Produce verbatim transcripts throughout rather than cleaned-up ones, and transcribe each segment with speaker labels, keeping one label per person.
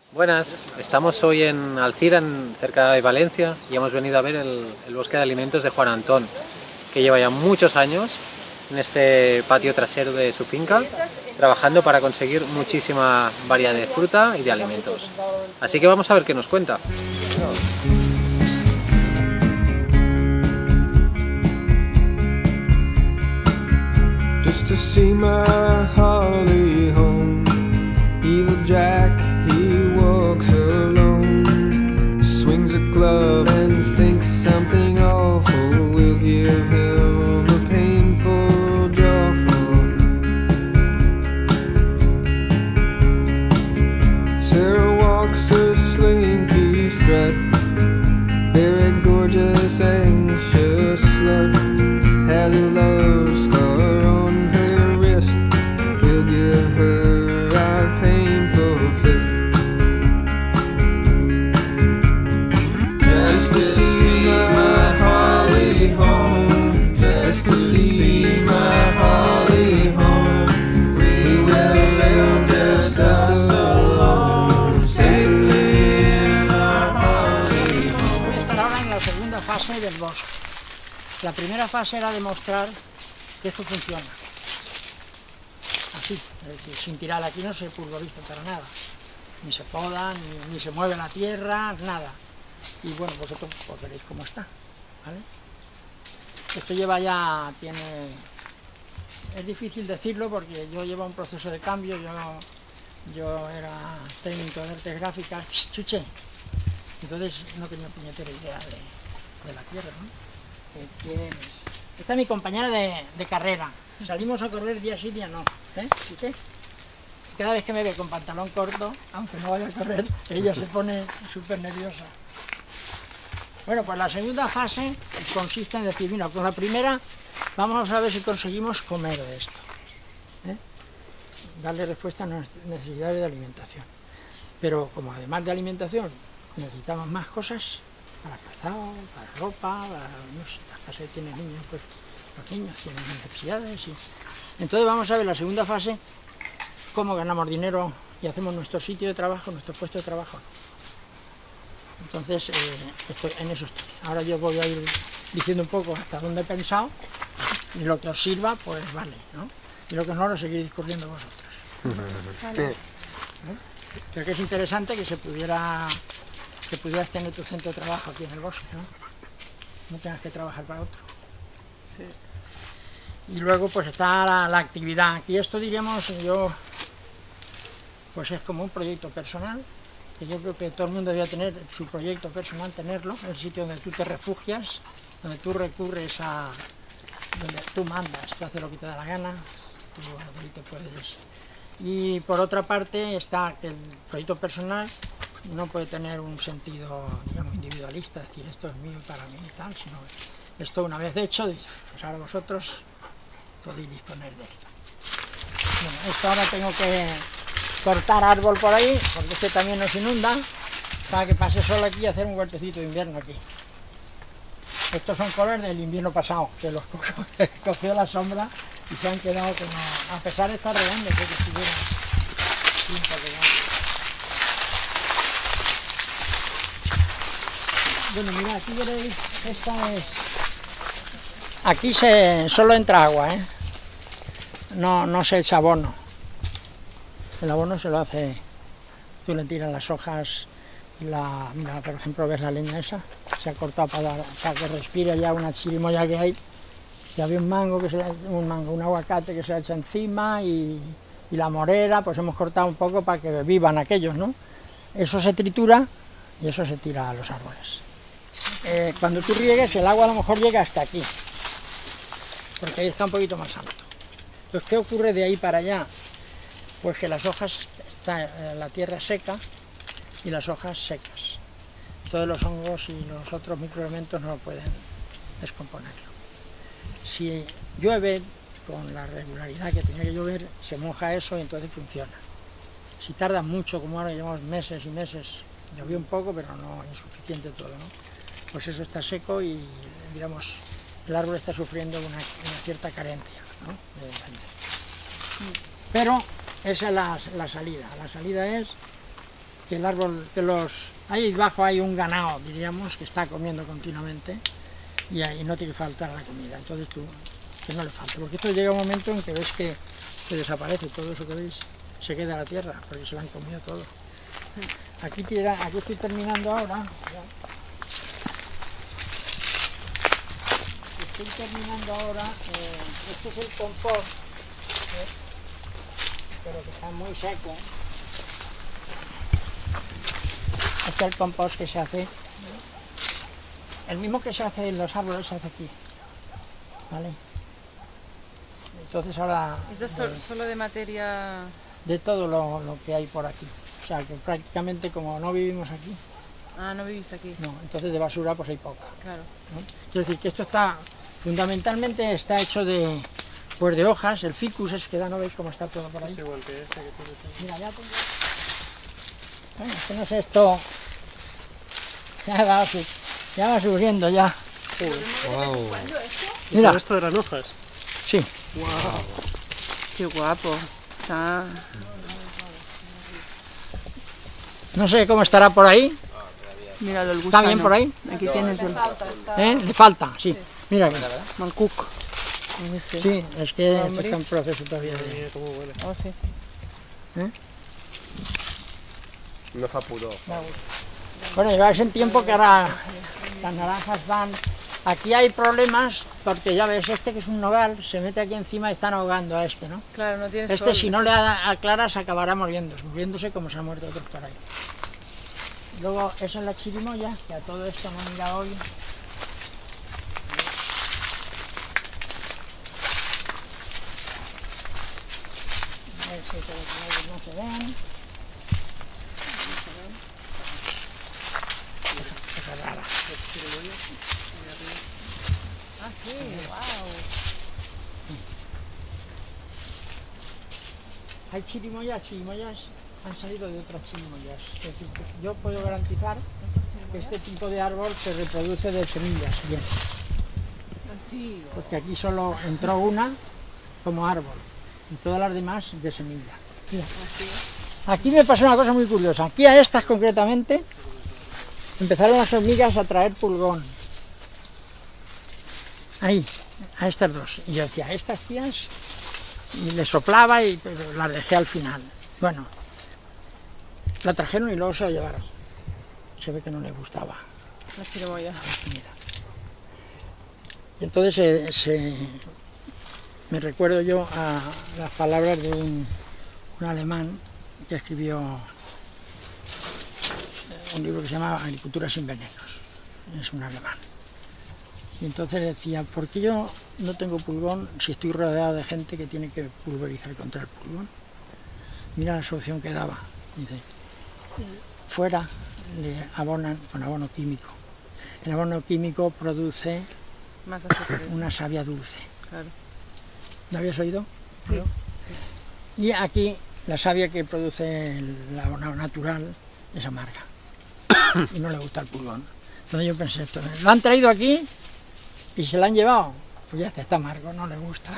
Speaker 1: Buenas, estamos hoy en Alcira, en, cerca de Valencia, y hemos venido a ver el, el bosque de alimentos de Juan Antón, que lleva ya muchos años en este patio trasero de su finca, trabajando para conseguir muchísima variedad de fruta y de alimentos. Así que vamos a ver qué nos cuenta.
Speaker 2: Just to see my Holly home, evil Jack, he walks alone, swings a club and stinks something awful, we'll give him a painful jawful. Sarah walks a slinky strut, very gorgeous, anxious slut, has a love scar on her wrist, we'll give her our painful fist. Just to see my Holly home, just to see my Holly home, we will live just us alone, safely in our Holly home.
Speaker 3: Voy a estar ahora en la segunda fase del bosque. La primera fase era demostrar que esto funciona. Así, es decir, sin tirar. Aquí no se pulveriza para nada. Ni se poda, ni, ni se mueve la tierra, nada. Y bueno, vosotros pues veréis cómo está, ¿vale? Esto lleva ya, tiene... Es difícil decirlo porque yo llevo un proceso de cambio, yo, yo era técnico de artes gráficas, chuche. Entonces no tenía puñetera idea de, de la tierra, ¿no? Esta es mi compañera de, de carrera. Salimos a correr día sí, día no. ¿Eh? ¿Sí? Cada vez que me ve con pantalón corto, aunque no vaya a correr, ella se pone súper nerviosa. Bueno, pues la segunda fase consiste en decir, mira, con la primera vamos a ver si conseguimos comer de esto. ¿Eh? Darle respuesta a nuestras necesidades de alimentación. Pero como además de alimentación necesitamos más cosas, para calzado, para ropa, para, no sé, las casas que tienen niños, pues los niños tienen necesidades. Y... Entonces vamos a ver la segunda fase, cómo ganamos dinero y hacemos nuestro sitio de trabajo, nuestro puesto de trabajo. Entonces, eh, estoy, en eso estoy. Ahora yo voy a ir diciendo un poco hasta dónde he pensado, y lo que os sirva, pues vale, ¿no? Y lo que no, lo seguís discurriendo vosotros. ¿Vale? ¿Eh? Creo que es interesante que se pudiera... que pudieras tener tu centro de trabajo aquí en el bosque, ¿no? No tengas que trabajar para otro. Sí. Y luego pues está la, la actividad. Aquí esto diríamos, yo, pues es como un proyecto personal, que yo creo que todo el mundo debe tener su proyecto personal, tenerlo, el sitio donde tú te refugias, donde tú recurres a, donde tú mandas, tú haces lo que te da la gana, tú ahí te puedes... Y por otra parte está que el proyecto personal no puede tener un sentido, digamos, individualista, es decir, esto es mío para mí y tal, sino esto una vez hecho, pues ahora vosotros podéis disponer de esto. Bueno, esto ahora tengo que cortar árbol por ahí, porque este también nos inunda, para que pase solo aquí y hacer un huertecito de invierno aquí. Estos son colores del invierno pasado, que los cogió, cogió la sombra y se han quedado como, a pesar de estar regando, que estuvieron tiempo regando. Bueno, mira, aquí veréis, esta es... Aquí se, solo entra agua, ¿eh? No, no se echa abono. El abono se lo hace... Tú le tiras las hojas y la... Mira, por ejemplo, ves la leña esa, se ha cortado para, para que respire ya una chirimoya que hay. Y había un mango, que se, un mango, un aguacate que se ha hecho encima y, y la morera, pues hemos cortado un poco para que vivan aquellos, ¿no? Eso se tritura y eso se tira a los árboles. Eh, cuando tú riegues, el agua a lo mejor llega hasta aquí, porque ahí está un poquito más alto. Entonces, ¿qué ocurre de ahí para allá? Pues que las hojas, está eh, la tierra seca y las hojas secas. Todos los hongos y los otros microelementos no pueden descomponerlo. Si llueve con la regularidad que tenía que llover, se moja eso y entonces funciona. Si tarda mucho, como ahora llevamos meses y meses, llovió un poco, pero no insuficiente todo, ¿no? Pues eso está seco y, digamos, el árbol está sufriendo una, una cierta carencia, ¿no? Pero esa es la, la salida. La salida es que el árbol, que los... Ahí debajo hay un ganado, diríamos, que está comiendo continuamente y ahí no tiene que faltar la comida. Entonces tú, que no le falte, porque esto llega un momento en que ves que, que desaparece todo eso que veis, se queda la tierra, porque se lo han comido todo. Aquí, tira, aquí estoy terminando ahora. Estoy terminando ahora, eh, este es el compost, ¿eh? Pero que está muy seco. Este es el compost que se hace, el mismo que se hace en los árboles se hace aquí, ¿vale? Entonces ahora...
Speaker 4: ¿Eso es sol-
Speaker 3: de,
Speaker 4: solo de materia...?
Speaker 3: de todo lo, lo que hay por aquí. O sea que prácticamente como no vivimos aquí,
Speaker 4: Ah, no vivís aquí.
Speaker 3: no, entonces de basura pues hay poca,
Speaker 4: Claro.
Speaker 3: ¿no? Quiero decir que esto está, fundamentalmente está hecho de, pues de hojas, el ficus es que da, ¿no veis cómo está todo por ahí?
Speaker 1: Es igual que ese que tienes ahí.
Speaker 3: Mira, ya tengo... Bueno, es que no sé esto... Ya va, su- ya va subiendo ya.
Speaker 1: Wow.
Speaker 3: Mira,
Speaker 1: esto eran hojas?
Speaker 3: sí,
Speaker 4: Qué guapo. Está...
Speaker 3: no sé cómo estará por ahí.
Speaker 4: Míralo, el
Speaker 3: ¿Está
Speaker 4: gusano.
Speaker 3: bien por ahí?
Speaker 4: Aquí tienes el
Speaker 3: ¿Eh? Le falta, sí. Mira aquí.
Speaker 4: mancuc. Ese.
Speaker 3: Sí, es que esto
Speaker 4: Hombre.
Speaker 3: está en proceso todavía. de-
Speaker 4: Oh, sí.
Speaker 1: No fa pudor.
Speaker 3: Bueno, lleváis en tiempo que ahora las naranjas van... Aquí hay problemas porque ya ves, este que es un nogal, se mete aquí encima y están ahogando a este, ¿no?
Speaker 4: Claro, no tiene
Speaker 3: Este
Speaker 4: sol.
Speaker 3: si no le a- aclaras acabará muriéndose, muriéndose como se han muerto otros por ahí. Luego, esa es la chirimoya, que a todo esto no mira hoy. A ver si se ve- no se ven. Cosa rara.
Speaker 4: Ah, sí, wow.
Speaker 3: Hay chirimoyas, chirimoyas han salido de otras chirimoyas. Es decir, que yo puedo garantizar que este tipo de árbol se reproduce de semillas, bien.
Speaker 4: Sí.
Speaker 3: Porque aquí solo entró una como árbol y todas las demás de semilla. Mira. Aquí me pasó una cosa muy curiosa. Aquí a estas concretamente empezaron las hormigas a traer pulgón. Ahí, a estas dos. Y yo decía, a estas tías, y les soplaba y pero las dejé al final. Bueno, la trajeron y luego se la llevaron. Se ve que no les gustaba.
Speaker 4: La chirimoya.
Speaker 3: Mira. Y entonces se, se- me recuerdo yo a las palabras de un, un alemán que escribió un libro que se llama Agricultura sin venenos. Es un alemán. Y entonces decía, ¿por qué yo no tengo pulgón si estoy rodeado de gente que tiene que pulverizar contra el pulgón? Mira la solución que daba. Dice, fuera le abonan con abono químico. El abono químico produce
Speaker 4: Más azúcar.
Speaker 3: una savia dulce.
Speaker 4: Claro.
Speaker 3: ¿Lo habías oído?
Speaker 4: Sí.
Speaker 3: Y aquí la savia que produce el abono natural es amarga. Y no le gusta el pulgón. Entonces yo pensé esto, lo han traído aquí y se lo han llevado. Pues ya está, está amargo, no le gusta.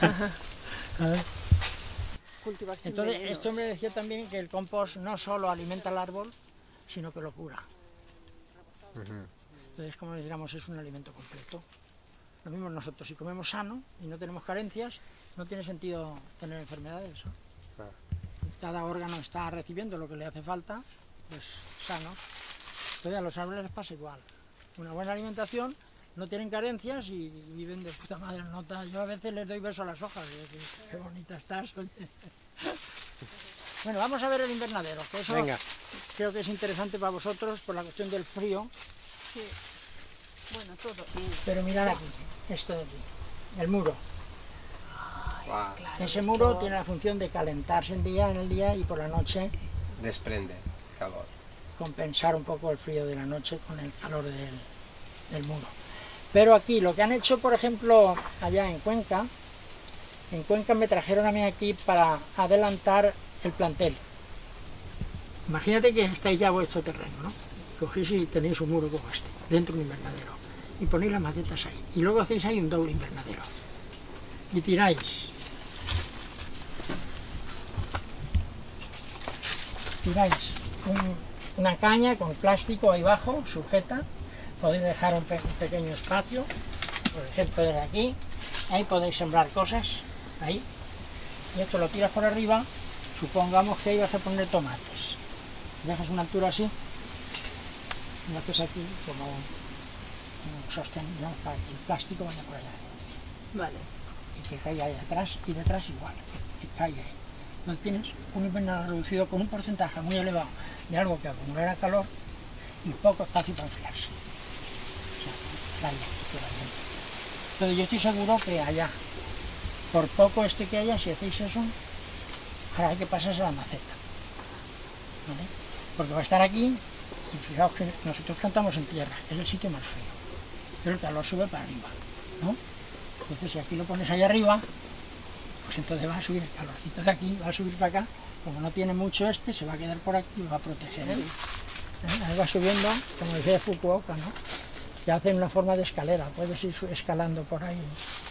Speaker 3: A ver.
Speaker 4: Cultivar sin
Speaker 3: Entonces
Speaker 4: venenos.
Speaker 3: este hombre decía también que el compost no solo alimenta al árbol, sino que lo cura. Entonces, como dijéramos, es un alimento completo. Lo mismo nosotros, si comemos sano y no tenemos carencias, no tiene sentido tener enfermedades, ¿no?
Speaker 1: Claro.
Speaker 3: Cada órgano está recibiendo lo que le hace falta, pues sano. Entonces a los árboles les pasa igual. Una buena alimentación, no tienen carencias y viven de puta madre. Nota. Yo a veces les doy besos a las hojas y decir, qué bonita estás. Bueno, vamos a ver el invernadero, que eso
Speaker 1: Venga.
Speaker 3: creo que es interesante para vosotros por la cuestión del frío.
Speaker 4: Bueno, todo.
Speaker 3: Pero mirad aquí, esto de aquí, el muro.
Speaker 1: Wow.
Speaker 3: Ese muro tiene la función de calentarse en, día, en el día y por la noche
Speaker 1: Desprende calor.
Speaker 3: compensar un poco el frío de la noche con el calor del, del muro. Pero aquí, lo que han hecho, por ejemplo, allá en Cuenca, en Cuenca me trajeron a mí aquí para adelantar el plantel. Imagínate que estáis ya a vuestro terreno, ¿no? Cogéis y tenéis un muro como este, dentro de un invernadero, y ponéis las macetas ahí, y luego hacéis ahí un doble invernadero, y tiráis. Tiráis un, una caña con plástico ahí abajo, sujeta. Podéis dejar un, pe un pequeño espacio, por ejemplo desde aquí. Ahí podéis sembrar cosas, ahí. Y esto lo tiras por arriba. Supongamos que ahí vas a poner tomates. Dejas una altura así. Y haces aquí como un sostén, ¿no? Para que el plástico vaya por allá.
Speaker 4: Vale.
Speaker 3: Y que caiga ahí atrás y detrás igual, que, que caiga ahí. Entonces tienes un invernadero reducido con un porcentaje muy elevado de algo que acumulará calor y poco espacio para enfriarse. O sea, vaya, entonces yo estoy seguro que allá, por poco este que haya, si hacéis eso, ahora hay que pasarse a la maceta. ¿Vale? Porque va a estar aquí, y fijaos que nosotros plantamos en tierra, es el sitio más frío, pero el calor sube para arriba, ¿no? Entonces si aquí lo pones allá arriba, pues entonces va a subir el calorcito de aquí, va a subir para acá, como no tiene mucho este, se va a quedar por aquí y va a proteger él. ¿Eh? Ahí va subiendo, como decía Fukuoka, ¿no? Que hace una forma de escalera, puedes ir escalando por ahí.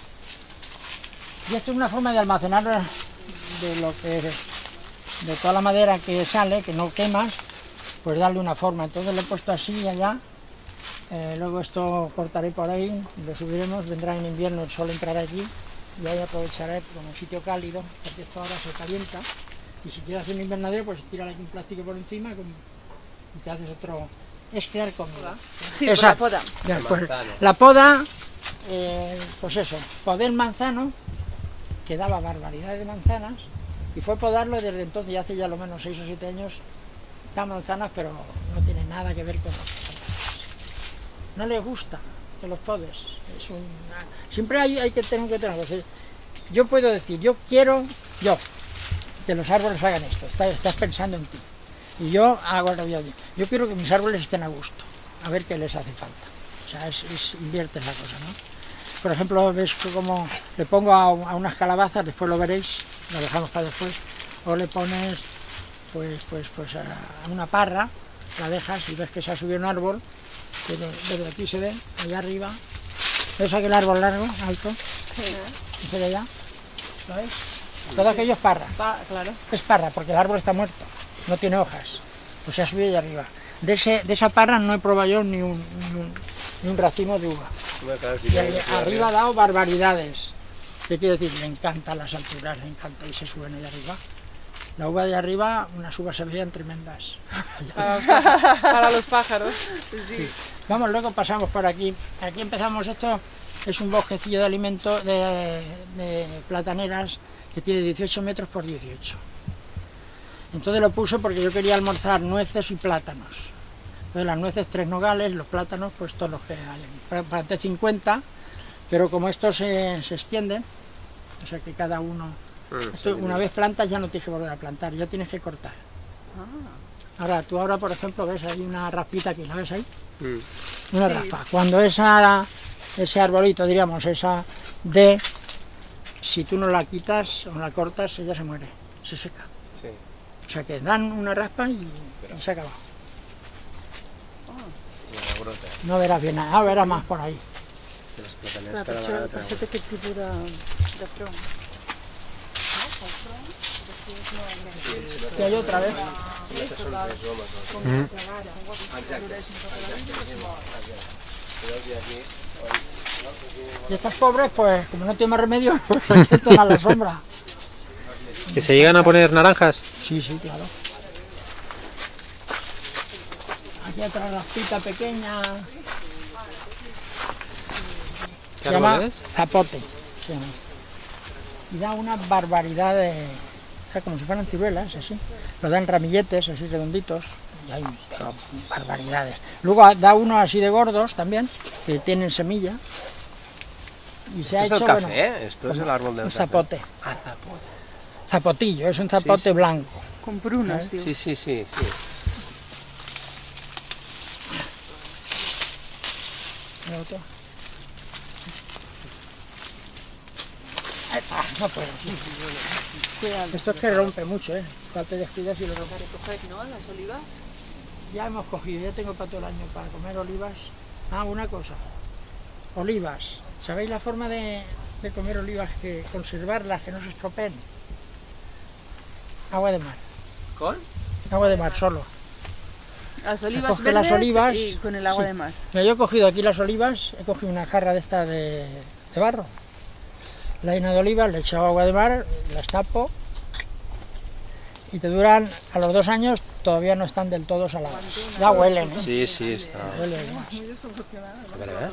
Speaker 3: Y esto es una forma de almacenar de lo que de toda la madera que sale, que no quemas, pues darle una forma. Entonces lo he puesto así y allá. Eh, luego esto cortaré por ahí, lo subiremos, vendrá en invierno, el sol entrará aquí y ahí aprovecharé como un sitio cálido, porque esto ahora se calienta y si quieres hacer un invernadero pues tira aquí un plástico por encima con, y te haces otro, es crear comida.
Speaker 4: Sí, por la poda.
Speaker 3: Bien, pues, la poda, eh, pues eso, poder manzano, que daba barbaridad de manzanas y fue podarlo desde entonces, ya hace ya lo menos seis o siete años, da manzanas pero no tiene nada que ver con los no les gusta que los podes. Es un, siempre hay, hay que tener que tener cosas. Yo puedo decir, yo quiero, yo, que los árboles hagan esto, estás, estás pensando en ti. Y yo hago lo yo, yo quiero que mis árboles estén a gusto, a ver qué les hace falta. O sea, es, es, inviertes la cosa, ¿no? Por ejemplo, ves como le pongo a, a unas calabazas, después lo veréis, lo dejamos para después, o le pones pues, pues, pues a, a una parra, la dejas y ves que se ha subido un árbol. Desde, desde aquí se ve, allá arriba, ¿ves aquel árbol largo, alto?
Speaker 4: Sí.
Speaker 3: ¿Ese de allá? ¿Lo ves? Todo aquello es parra.
Speaker 4: Pa, claro.
Speaker 3: Es parra, porque el árbol está muerto, no tiene hojas, pues se ha subido allá arriba. De, ese, de esa parra no he probado yo ni un, ni un, ni un racimo de uva. Y el, arriba ha dado barbaridades. ¿Qué quiere decir? Le encantan las alturas, le encanta y se suben allá arriba. La uva de arriba, unas uvas se veían tremendas.
Speaker 4: Para, para, para los pájaros. Sí.
Speaker 3: Sí. Vamos, luego pasamos por aquí. Aquí empezamos, esto es un bosquecillo de alimentos, de, de plataneras, que tiene dieciocho metros por dieciocho. Entonces lo puse porque yo quería almorzar nueces y plátanos. Entonces las nueces tres nogales, los plátanos pues todos los que hay. Planté cincuenta, pero como estos se, se extienden, o sea que cada uno... Esto, una vez plantas ya no tienes que volver a plantar, ya tienes que cortar. Ah. Ahora, tú ahora por ejemplo ves ahí una raspita aquí, ¿la ves ahí? Mm. Una sí. raspa. Cuando esa, ese arbolito, diríamos, esa de, si tú no la quitas o la cortas, ella se muere, se seca. Sí. O sea que dan una raspa y, y se acaba. Oh. No verás bien nada, verás más por ahí.
Speaker 4: Ah, però això té aquest tipus de, de front.
Speaker 3: Y hay otra vez. Mm. Y estas pobres, pues como no tienen más remedio, pues están a la sombra.
Speaker 1: ¿Que se llegan a poner naranjas?
Speaker 3: Sí, sí, claro. Aquí otra raspita pequeña.
Speaker 1: ¿Qué
Speaker 3: se llama
Speaker 1: es?
Speaker 3: zapote. Se llama. Y da una barbaridad de... O sea, como si fueran ciruelas, así. Lo dan ramilletes, así redonditos. Y hay pero, barbaridades. Luego da uno así de gordos también, que tienen semilla. Y se ha
Speaker 5: ¿Esto
Speaker 3: hecho,
Speaker 5: es el café?
Speaker 3: bueno,
Speaker 5: ¿Esto es el árbol del
Speaker 3: un
Speaker 5: café?
Speaker 3: zapote.
Speaker 5: Ah, zapote.
Speaker 3: Zapotillo, es un zapote sí, sí. blanco.
Speaker 4: Con prunas,
Speaker 3: ¿Eh?
Speaker 4: tío.
Speaker 5: Sí, sí, sí, sí.
Speaker 3: ¿El otro? Ah, no puedo.
Speaker 4: Cuidado.
Speaker 3: Esto es que rompe mucho, ¿eh? Cuando te descuidas y lo rompes.
Speaker 4: Para recoger, ¿no? Las olivas.
Speaker 3: Ya hemos cogido, ya tengo para todo el año para comer olivas. Ah, una cosa. Olivas. ¿Sabéis la forma de, de comer olivas, que conservarlas, que no se estropeen? Agua de mar.
Speaker 5: ¿Con?
Speaker 3: Agua de mar solo.
Speaker 4: Las olivas
Speaker 3: coge las
Speaker 4: verdes
Speaker 3: olivas,
Speaker 4: y con el agua
Speaker 3: sí.
Speaker 4: de mar.
Speaker 3: Mira, yo he cogido aquí las olivas, he cogido una jarra de esta de, de barro, la lleno de olivas, le he echado agua de mar, las tapo y te duran, a los dos años todavía no están del todo saladas. Ya huelen, ¿eh?
Speaker 5: Sí, sí, está.
Speaker 3: Huelen, ¿eh?
Speaker 5: Vale, ¿verdad?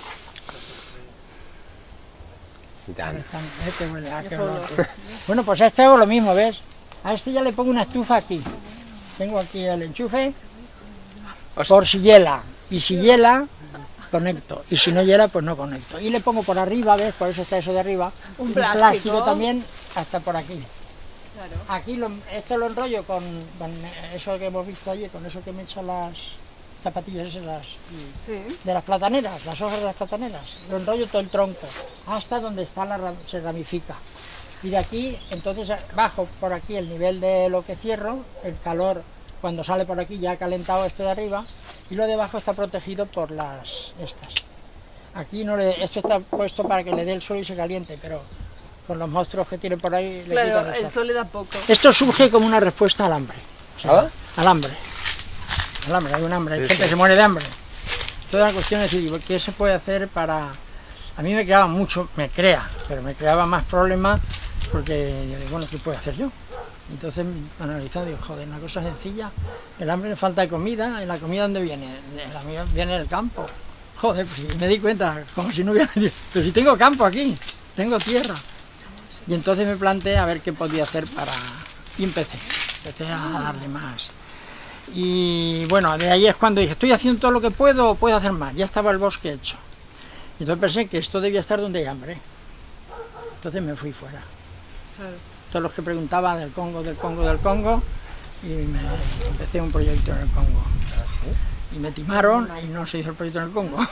Speaker 5: Ya.
Speaker 3: Están, eh, que huele, ah, qué olor. Bueno, pues a este hago lo mismo, ¿ves? A este ya le pongo una estufa aquí. Tengo aquí el enchufe, por si hiela. Y si hiela, conecto. Y si no hiela, pues no conecto. Y le pongo por arriba, ¿ves? Por eso está eso de arriba.
Speaker 4: Un
Speaker 3: Un
Speaker 4: plástico.
Speaker 3: plástico también hasta por aquí.
Speaker 4: Claro.
Speaker 3: Aquí lo, esto lo enrollo con, con eso que hemos visto ayer, con eso que me he hecho las zapatillas esas las,
Speaker 4: Sí.
Speaker 3: de las plataneras, las hojas de las plataneras. Lo enrollo todo el tronco, hasta donde está la, ra- se ramifica. Y de aquí, entonces bajo por aquí el nivel de lo que cierro, el calor cuando sale por aquí ya ha calentado esto de arriba, y lo de abajo está protegido por las estas. Aquí no le, esto está puesto para que le dé el sol y se caliente, pero con los monstruos que tiene por ahí le
Speaker 4: Claro,
Speaker 3: quitan esto.
Speaker 4: el sol le da poco.
Speaker 3: Esto surge como una respuesta al hambre. O sea,
Speaker 5: ¿Ah?
Speaker 3: al hambre. Al hambre, hay un hambre, hay
Speaker 5: Sí,
Speaker 3: gente que
Speaker 5: sí.
Speaker 3: se muere de hambre. Toda la cuestión es decir, ¿qué se puede hacer para...? A mí me creaba mucho, me crea, pero me creaba más problemas porque, yo digo, bueno, ¿qué puedo hacer yo? Entonces, analizando, digo, joder, una cosa sencilla, el hambre, falta de comida, ¿y la comida dónde viene? La comida viene del campo. Joder, pues me di cuenta, como si no hubiera... Pero si tengo campo aquí, tengo tierra. Y entonces me planteé a ver qué podía hacer para... Y empecé, empecé a darle más. Y bueno, de ahí es cuando dije, estoy haciendo todo lo que puedo, o puedo hacer más. Ya estaba el bosque hecho. Y entonces pensé que esto debía estar donde hay hambre. Entonces me fui fuera.
Speaker 4: Claro.
Speaker 3: Todos los que preguntaban del Congo, del Congo, del Congo, y me empecé un proyecto en el Congo. Y me timaron y no se hizo el proyecto en el Congo.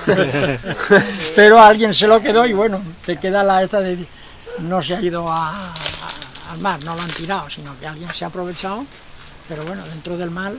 Speaker 3: Pero alguien se lo quedó y bueno, te queda la esta de... No se ha ido a, a- al mar, no lo han tirado, sino que alguien se ha aprovechado, pero bueno, dentro del mal.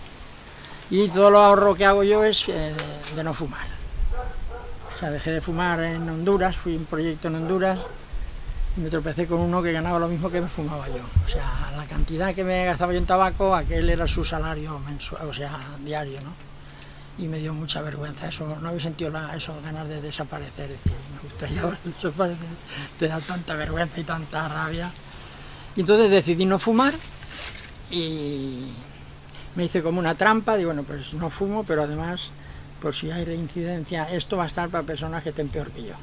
Speaker 3: Y todo lo ahorro que hago yo es eh, de, de no fumar. O sea, dejé de fumar en Honduras, fui a un proyecto en Honduras y me tropecé con uno que ganaba lo mismo que me fumaba yo. O sea, la cantidad que me gastaba yo en tabaco, aquel era su salario mensual, o sea, diario, ¿no? Y me dio mucha vergüenza eso, no había sentido la, eso, ganas de desaparecer, es decir, me gustaría desaparecer, te da tanta vergüenza y tanta rabia. Y entonces decidí no fumar y me hice como una trampa, digo, bueno, pues no fumo, pero además, por si hay reincidencia, esto va a estar para personas que estén peor que yo.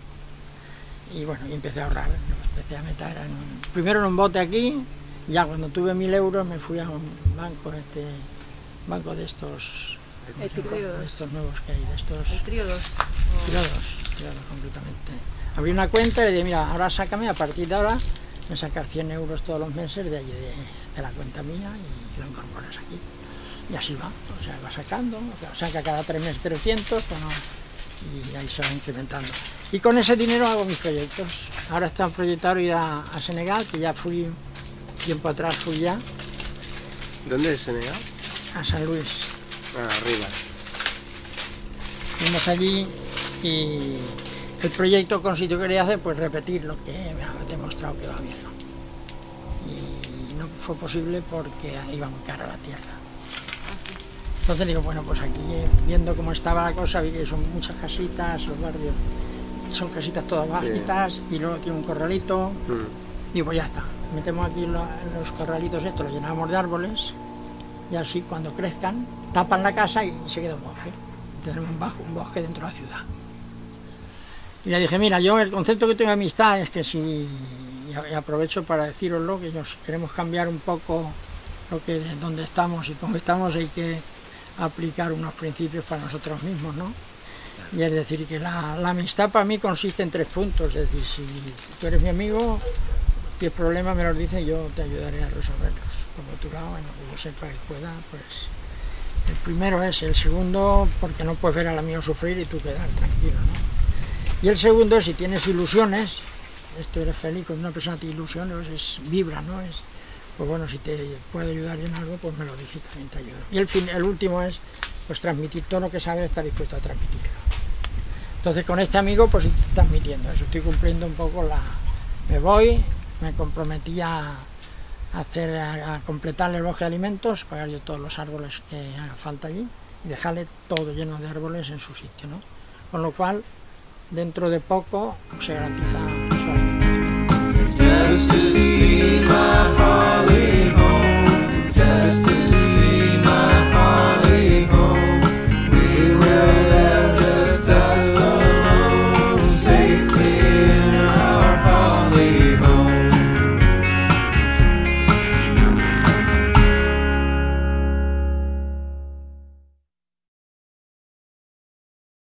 Speaker 3: Y bueno, y empecé a ahorrar, empecé a meter en un- primero en un bote aquí, y ya cuando tuve mil euros me fui a un banco, este banco de estos,
Speaker 4: El trío
Speaker 3: de
Speaker 4: dos.
Speaker 3: estos nuevos que hay, de estos
Speaker 4: El trío dos.
Speaker 3: tirados, tirados completamente. Abrí una cuenta y le dije, mira, ahora sácame, a partir de ahora, me sacas cien euros todos los meses de allí, de, de la cuenta mía y lo incorporas aquí. Y así va, o sea, va sacando, o sea, saca cada tres meses trescientos, bueno, y ahí se va incrementando. Y con ese dinero hago mis proyectos. Ahora está proyectado ir a, a Senegal, que ya fui, tiempo atrás fui ya,
Speaker 5: ¿Dónde es Senegal?
Speaker 3: a San Luis.
Speaker 5: Ah, arriba.
Speaker 3: Fuimos allí y el proyecto consiguió que quería hacer, pues repetir lo que me ha demostrado que va bien, ¿no? Y no fue posible porque iba muy cara la tierra. Entonces digo, bueno, pues aquí eh, viendo cómo estaba la cosa, vi que son muchas casitas, los barrios son casitas todas bajitas y luego tiene un corralito.
Speaker 5: Mm.
Speaker 3: Digo, pues ya está, metemos aquí lo- los corralitos estos, los llenamos de árboles y así cuando crezcan tapan la casa y se queda un bosque. Tenemos un, bajo, un bosque dentro de la ciudad. Y le dije, mira, yo el concepto que tengo de amistad es que si, y a- y aprovecho para deciroslo, que nos queremos cambiar un poco lo que donde estamos y cómo estamos, hay que aplicar unos principios para nosotros mismos, ¿no? Y es decir, que la, la amistad para mí consiste en tres puntos, es decir, si tú eres mi amigo, tienes problemas me los dices y yo te ayudaré a resolverlos. Por otro lado, bueno, que yo sepa que pueda, pues el primero es, el segundo, porque no puedes ver al amigo sufrir y tú quedar tranquilo, ¿no? Y el segundo es, si tienes ilusiones, esto eres feliz, cuando una persona tiene ilusiones, es, vibra, ¿no? Es, pues bueno, si te puedo ayudar en algo, pues me lo dices y también te ayudo. Y el, fin, el último es, pues transmitir todo lo que sabes, estar dispuesto a transmitirlo. Entonces con este amigo, pues estoy transmitiendo eso, estoy cumpliendo un poco la... Me voy, me comprometí a, hacer a, a completar el bosque de alimentos, pagar yo todos los árboles que haga falta allí y dejarle todo lleno de árboles en su sitio, ¿no? Con lo cual, dentro de poco se garantiza